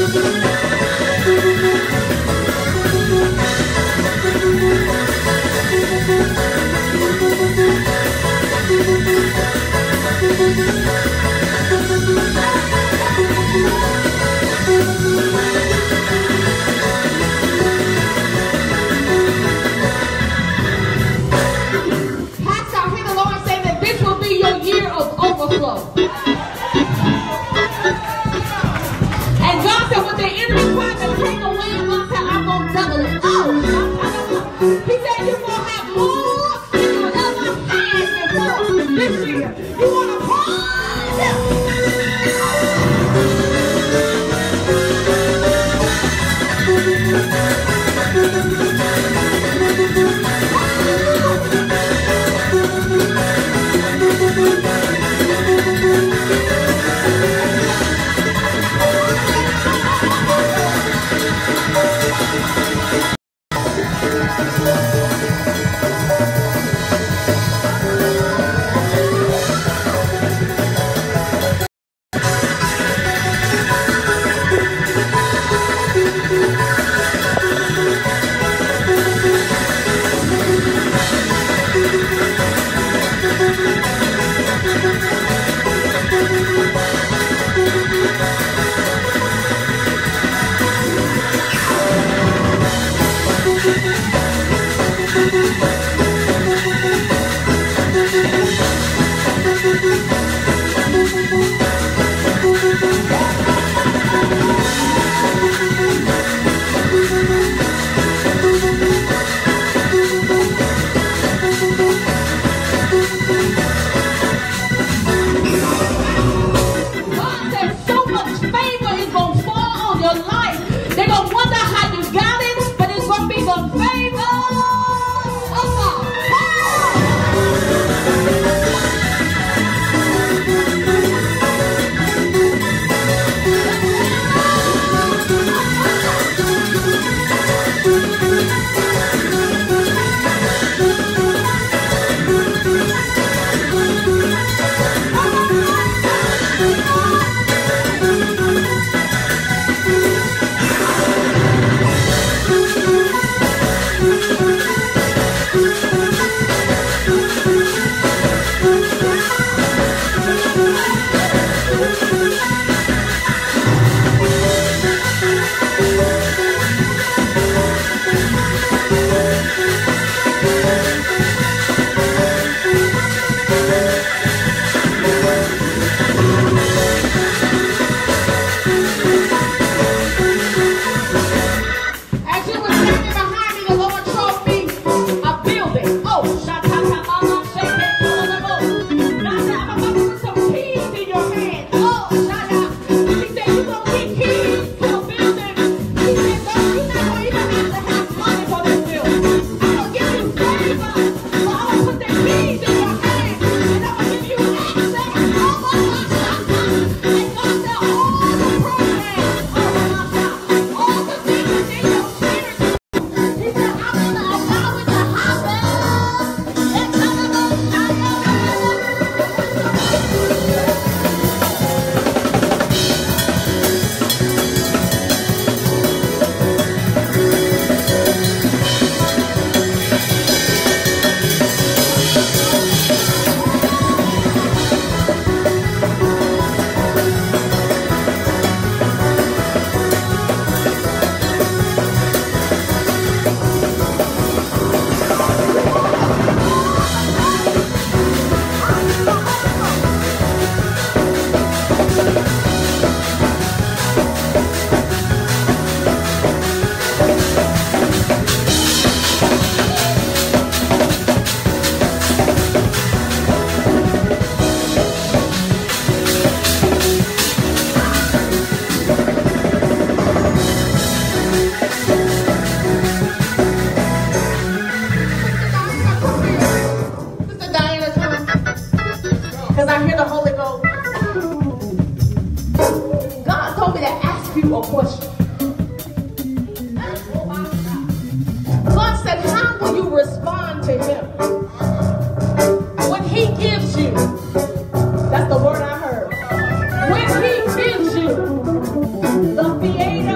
The Creator.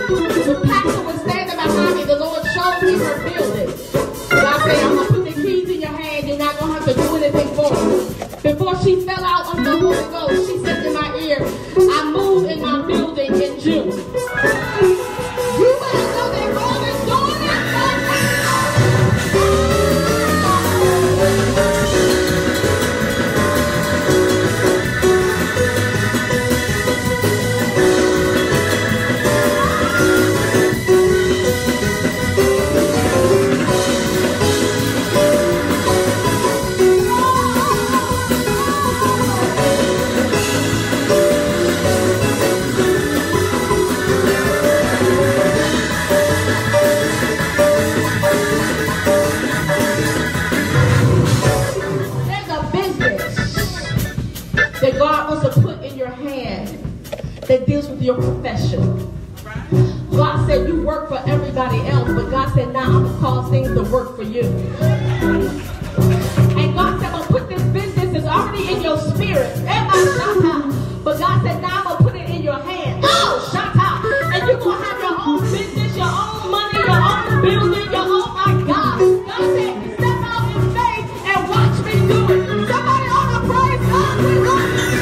The pastor was standing behind me. The Lord showed me her building. God said, I'm going to put the keys in your hand. You're not going to have to do anything for her. Before she fell out of the Holy Ghost, she said in my ear, I moved in my building in June. You better know that God is doing it right that deals with your profession. God said you work for everybody else, but God said, now I'm going to cause things to work for you. And God said, I'm going to put this business that's already in your spirit. But God said, now I'm going to put it in your hand. Oh, Shata. And you're going to have your own business, your own money, your own building, your own, my God. God said, step out in faith and watch me do it. Somebody ought to praise God with us.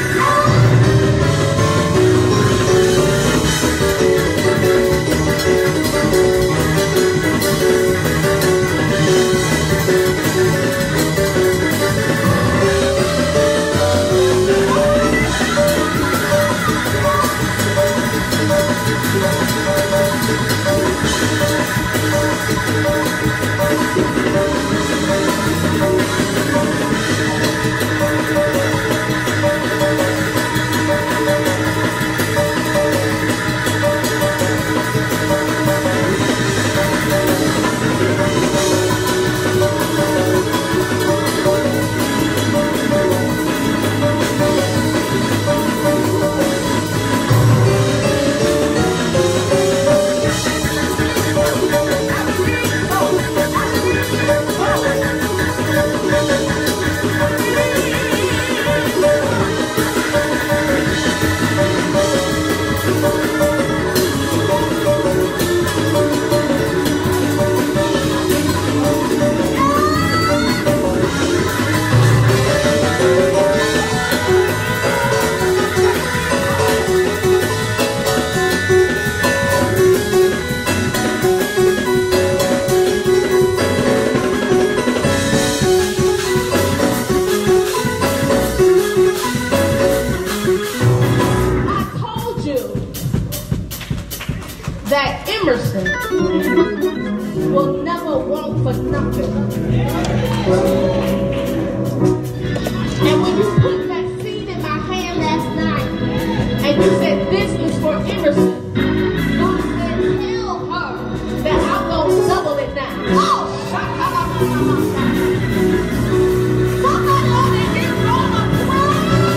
Will never want for nothing. And when you put that seed in my hand last night, and you said this is for Emerson, God said, tell her that I'm going to double it now. Oh, shut up. Somebody ought to get on a prayer.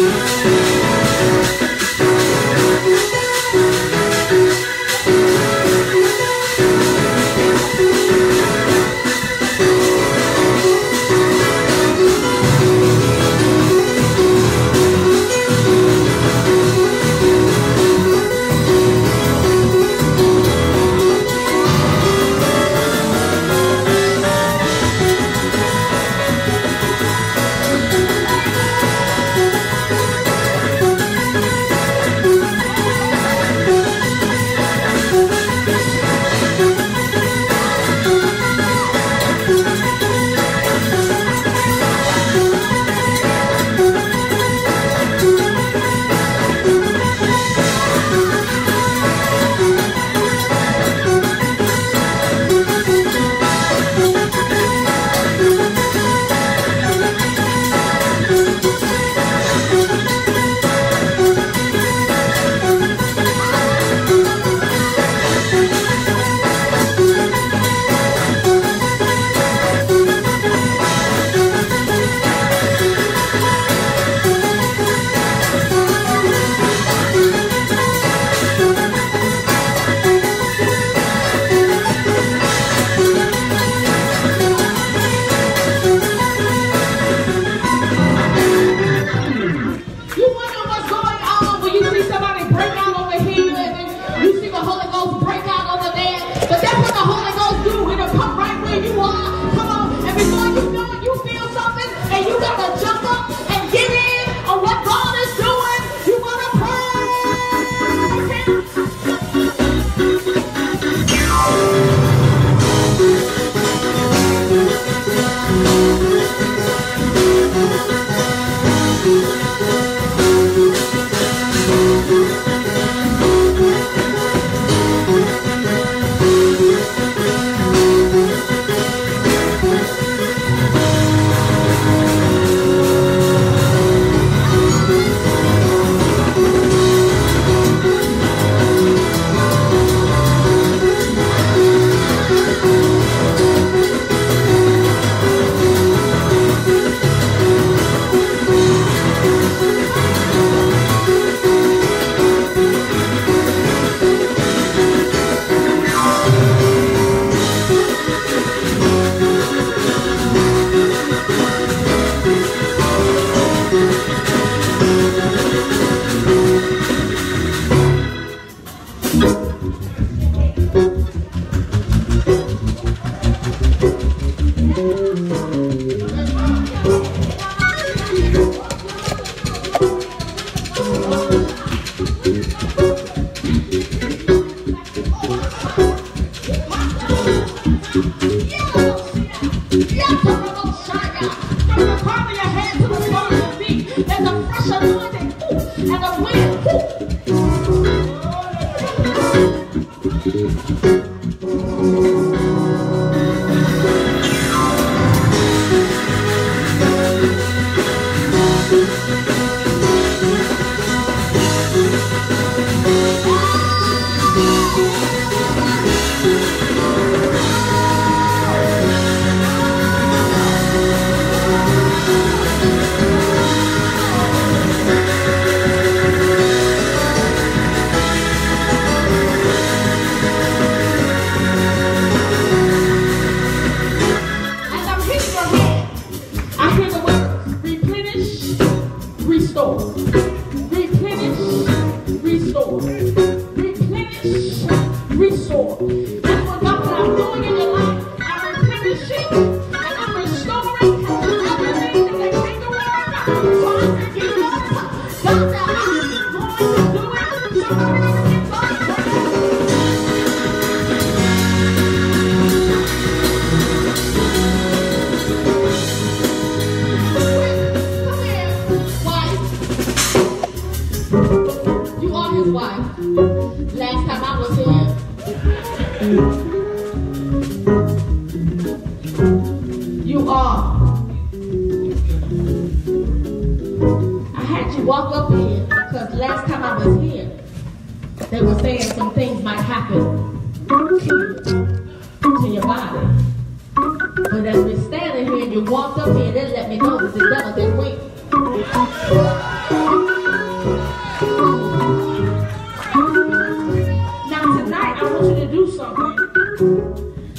You walked up here and let me know that the devil didn't wait.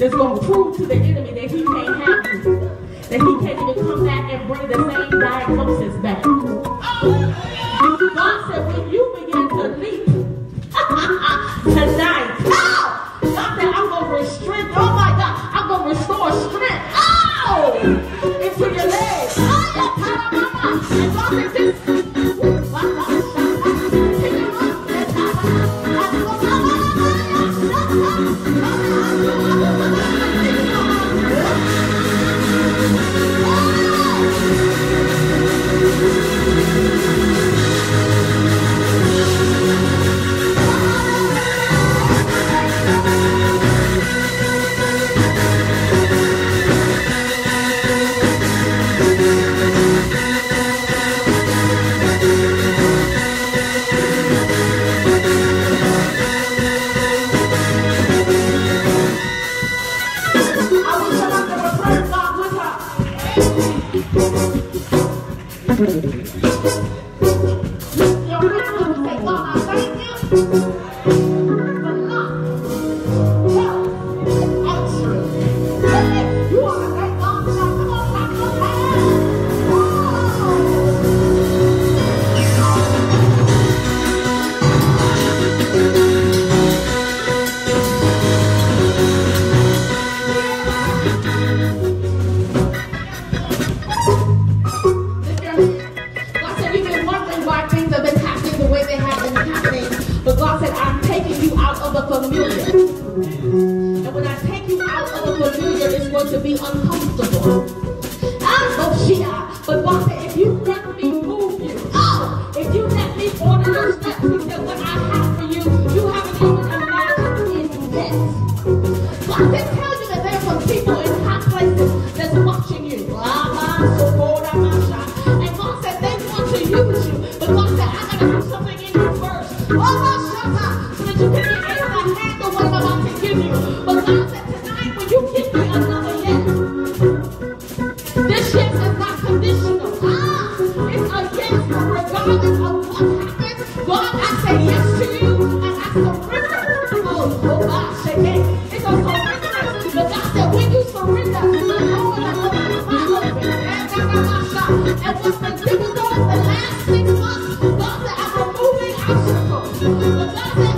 that's going to prove to the enemy that he can't have you, that he can't even come back and bring the same diagnosis back. God said, when you begin to leap tonight, God said, I'm going to restrict, oh my God, I'm going to restore strength into your legs. And God said, this to be uncomfortable. But God said, if you let me move you, if you let me order your steps, he said, what I have for you, you haven't even imagined it yet. God said, tell you that there are some people in high places that's watching you. And God said, they want to use you. But God said, I got to do something in you first. So that you can be able to handle what I'm about to give you. But God said, tonight, when you give me another yes, this yes is not conditional. It's a yes regardless of what happens. God, I say yes to you and I surrender. Oh gosh, it's a surrender. But God said, when you surrender, the Lord will open my open. And what's been difficult the last 6 months, God said, I'm removing obstacles. But God said,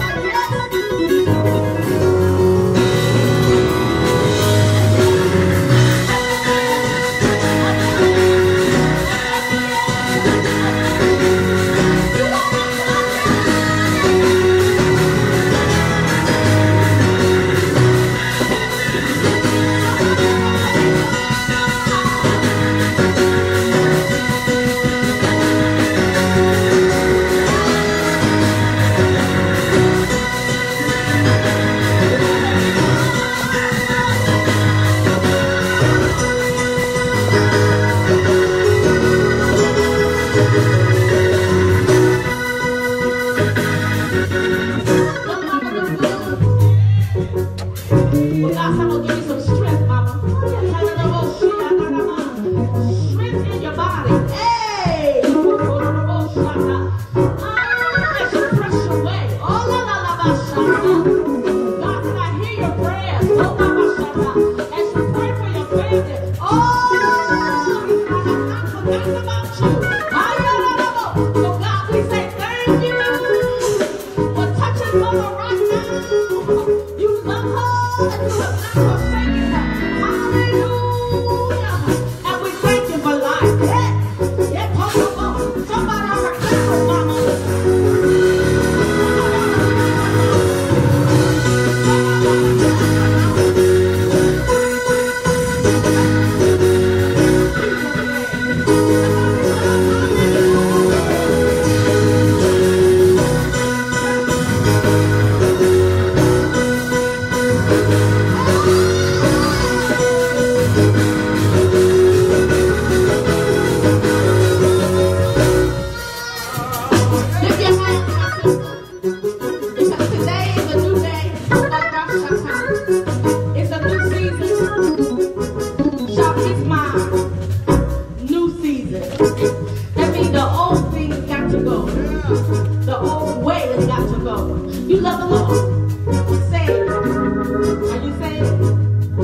You love the Lord. Saved. Are you saved?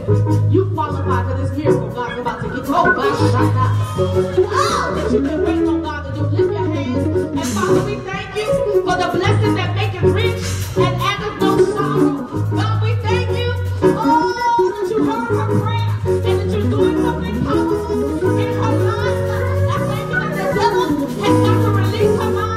You qualify for this miracle God's about to get told by right now. Oh, that you've been waiting on God to do. Lift your hands. And Father, we thank you for the blessings that make it rich and addeth no sorrow. God, we thank you. Oh, that you heard her prayer and that you're doing something powerful in her life. I thank you that the devil has got to release her mind.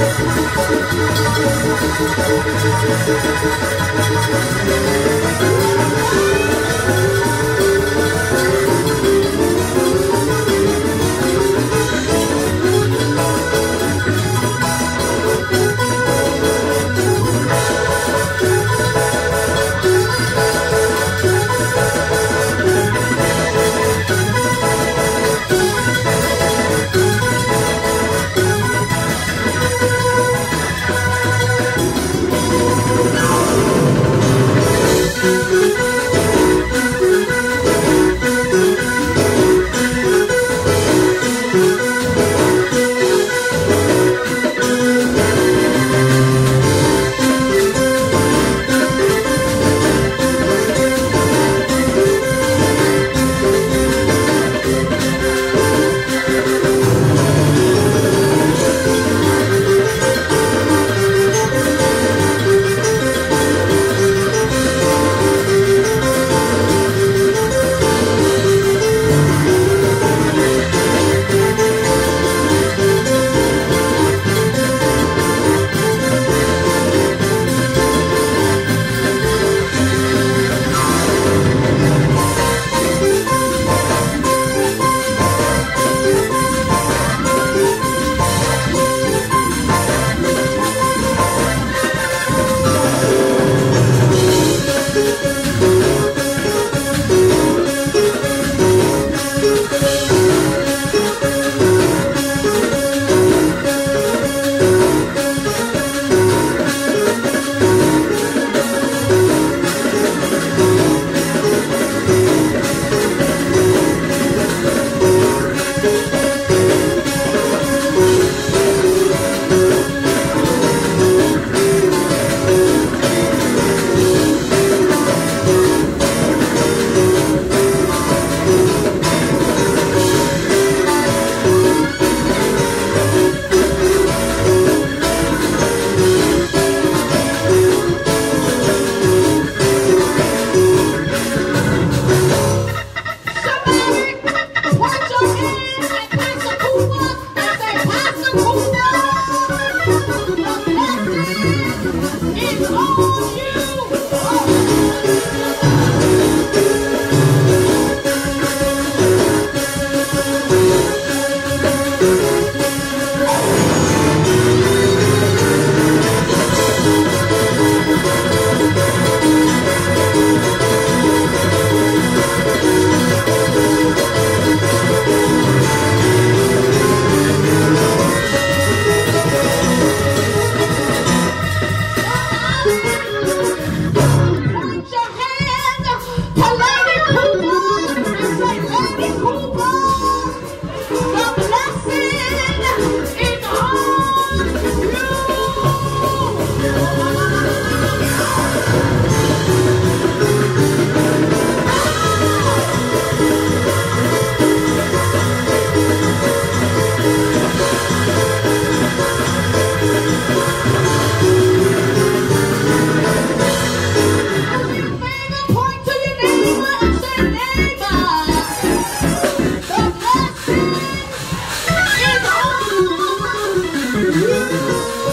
Is on you.